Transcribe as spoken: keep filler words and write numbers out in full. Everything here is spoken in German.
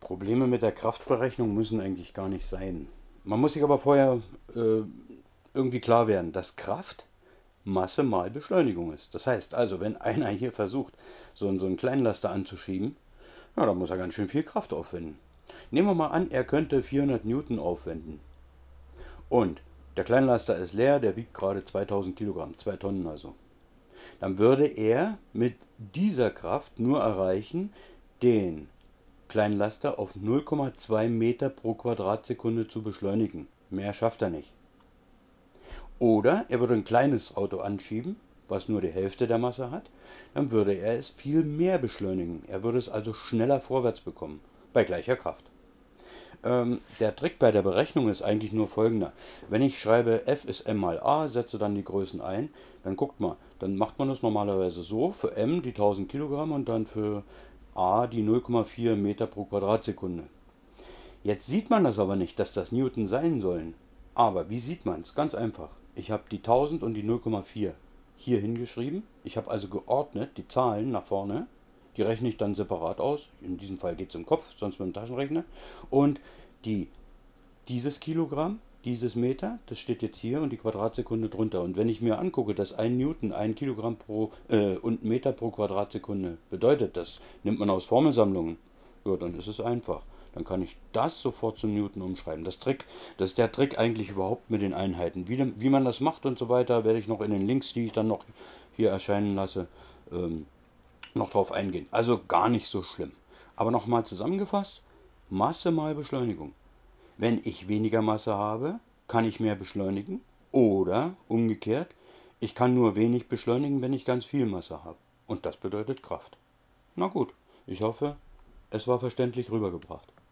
Probleme mit der Kraftberechnung müssen eigentlich gar nicht sein. Man muss sich aber vorher äh, irgendwie klar werden, dass Kraft Masse mal Beschleunigung ist. Das heißt also, wenn einer hier versucht, so, einen- so einen Kleinlaster anzuschieben, ja, dann muss er ganz schön viel Kraft aufwenden. Nehmen wir mal an, er könnte vierhundert Newton aufwenden. Und der Kleinlaster ist leer, der wiegt gerade zweitausend Kilogramm, zwei Tonnen also. Dann würde er mit dieser Kraft nur erreichen, den Kleinlaster auf null Komma zwei Meter pro Quadratsekunde zu beschleunigen. Mehr schafft er nicht. Oder er würde ein kleines Auto anschieben, was nur die Hälfte der Masse hat, dann würde er es viel mehr beschleunigen. Er würde es also schneller vorwärts bekommen, bei gleicher Kraft. Ähm, der Trick bei der Berechnung ist eigentlich nur folgender. Wenn ich schreibe F ist m mal a, setze dann die Größen ein, dann guckt mal, dann macht man das normalerweise so, für m die tausend Kilogramm und dann für a die null Komma vier Meter pro Quadratsekunde. Jetzt sieht man das aber nicht, dass das Newton sein sollen. Aber wie sieht man es? Ganz einfach. Ich habe die tausend und die null Komma vier hier hingeschrieben. Ich habe also geordnet die Zahlen nach vorne. Die rechne ich dann separat aus. In diesem Fall geht es im Kopf, sonst mit dem Taschenrechner. Und die, dieses Kilogramm, dieses Meter, das steht jetzt hier und die Quadratsekunde drunter. Und wenn ich mir angucke, dass ein Newton ein Kilogramm pro äh, und Meter pro Quadratsekunde bedeutet, das nimmt man aus Formelsammlungen, ja, dann ist es einfach. Dann kann ich das sofort zum Newton umschreiben. Das Trick, das ist der Trick eigentlich überhaupt mit den Einheiten. Wie, wie man das macht und so weiter, werde ich noch in den Links, die ich dann noch hier erscheinen lasse, ähm, noch drauf eingehen. Also gar nicht so schlimm. Aber nochmal zusammengefasst, Masse mal Beschleunigung. Wenn ich weniger Masse habe, kann ich mehr beschleunigen. Oder umgekehrt, ich kann nur wenig beschleunigen, wenn ich ganz viel Masse habe. Und das bedeutet Kraft. Na gut, ich hoffe, es war verständlich rübergebracht.